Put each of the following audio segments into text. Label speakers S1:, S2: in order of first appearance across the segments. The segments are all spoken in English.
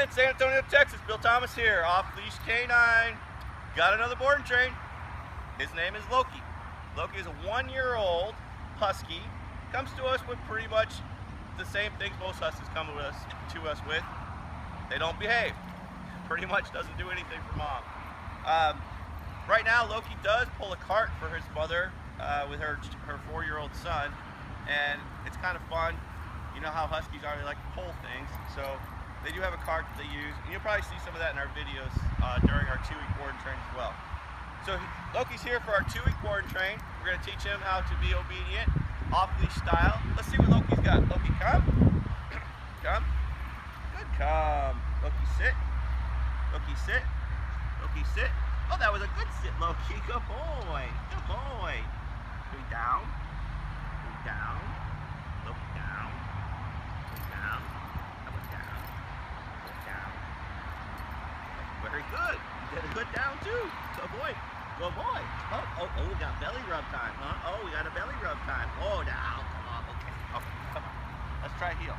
S1: morning, San Antonio, Texas. Bill Thomas here, off leash K9. Got another boarding train. His name is Loki. Loki is a 1-year-old husky. Comes to us with pretty much the same things most huskies come to us with. They don't behave. Pretty much doesn't do anything for mom. Right now, Loki does pull a cart for his mother with her 4-year-old son, and it's kind of fun. You know how huskies are, they like to pull things, so they do have a cart that they use, and you'll probably see some of that in our videos during our 2-week boarding train as well. So Loki's here for our 2-week boarding train. We're going to teach him how to be obedient, off-leash style. Let's see what Loki's got. Loki, come. Come. Good, come. Loki, sit. Loki, sit. Loki, sit. Oh, that was a good sit, Loki. Good boy. Good boy. Go down. Go down. Look down. Go down. How about down? Go down. Very good. You did a good down, too. Good boy. Good boy. Oh, we got belly rub time, huh? Oh, we got a belly rub time. Oh, now. Come on. Okay. Okay. Come on. Let's try heel.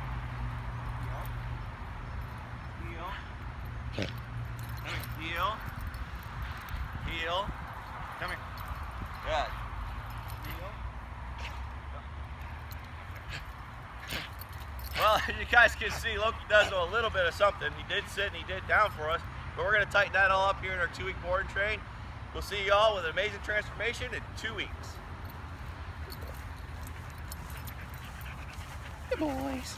S1: Heel. Heel. Come here. Heel. Heel. Come here. Good. Heel. Well, you guys can see Loki does know a little bit of something. He did sit and he did down for us, but we're going to tighten that all up here in our 2-week boarding train. We'll see y'all with an amazing transformation in 2 weeks. Good boys.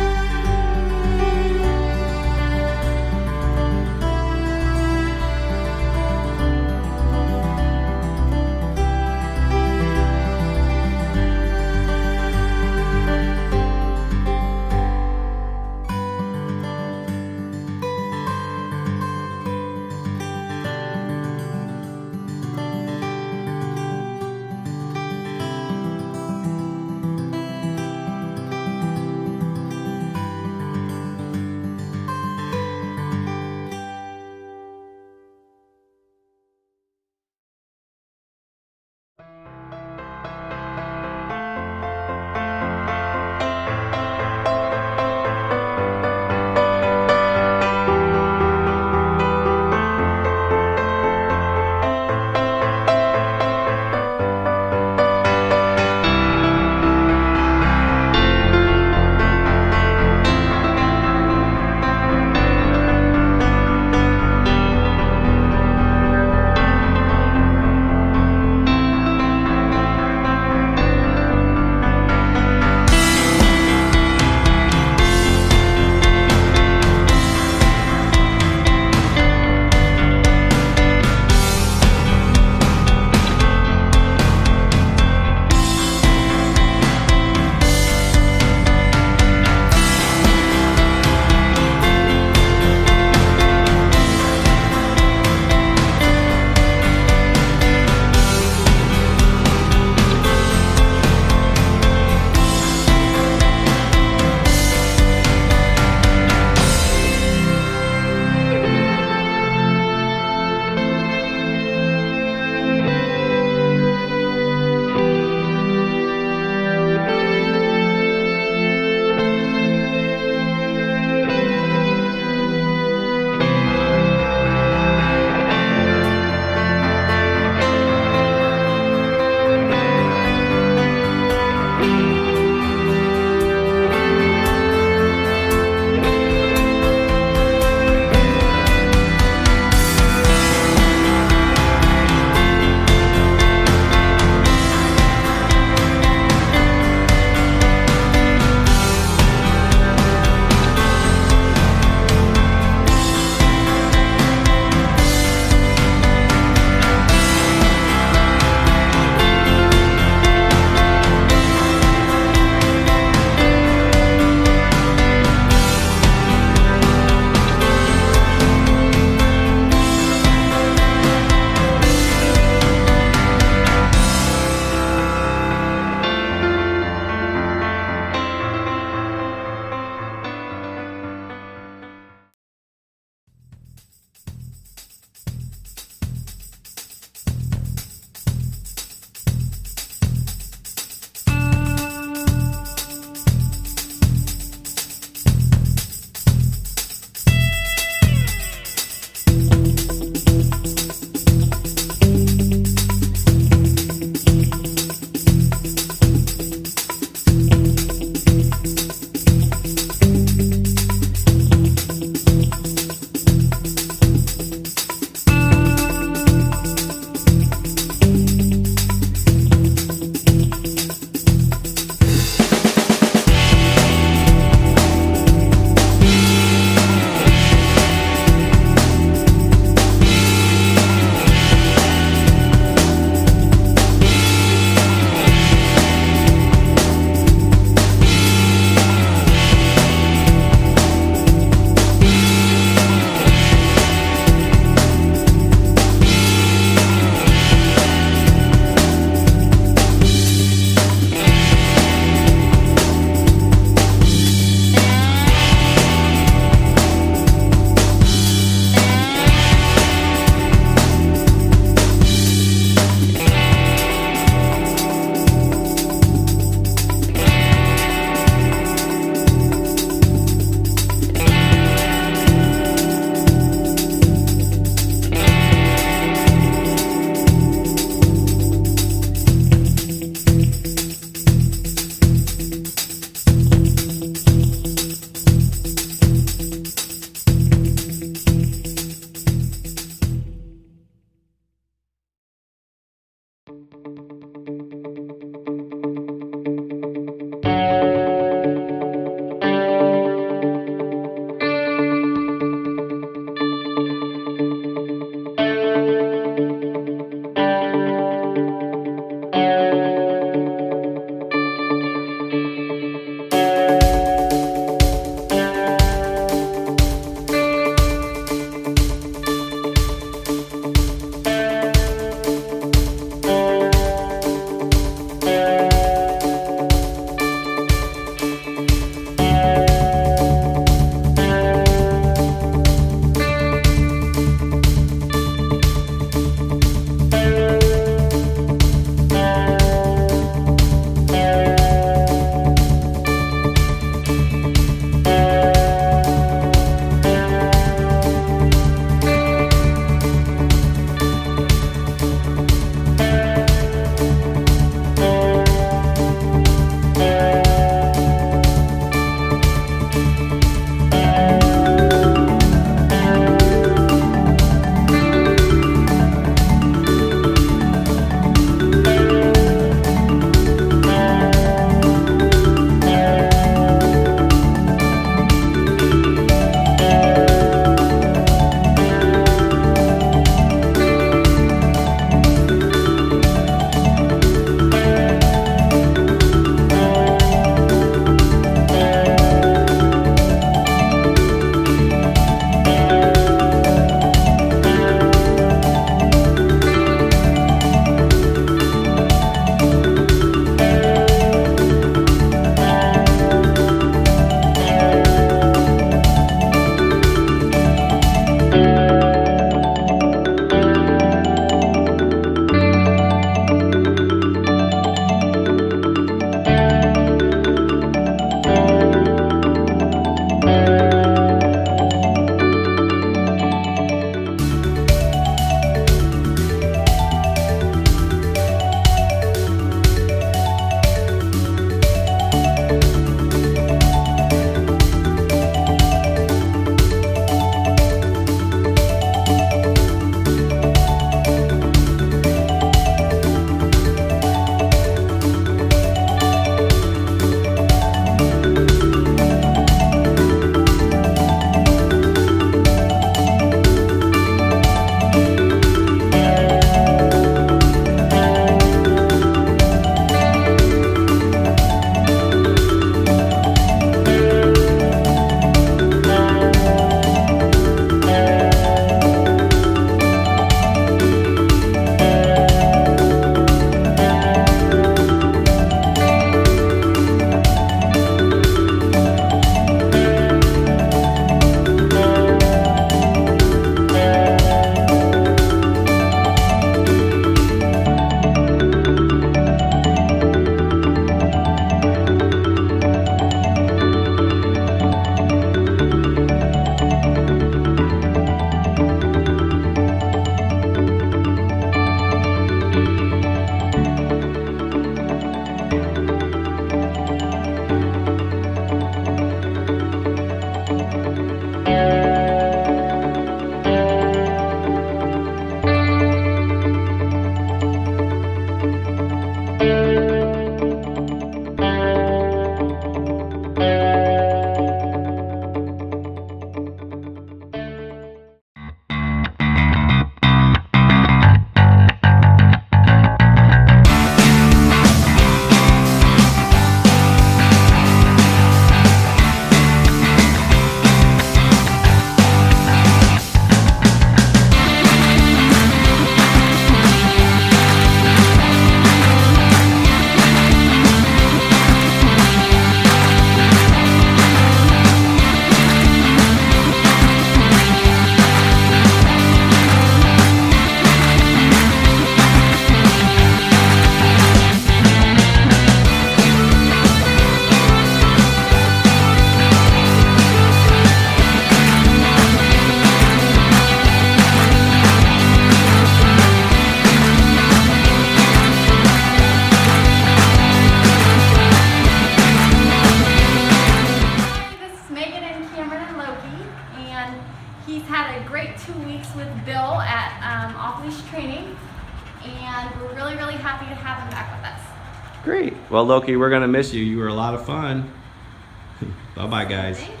S2: Cameron and Loki, and he's had a great 2 weeks with Bill at off-leash training, and we're really, really happy to have him back with us.
S1: Great. Well, Loki, we're going to miss you. You were a lot of fun. Bye-bye, guys.
S2: Thank you.